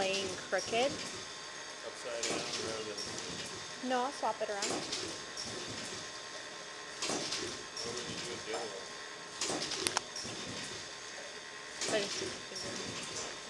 laying crooked. Upside down rather than... No, I'll swap it around. What would you do with the other one? So I just use my finger.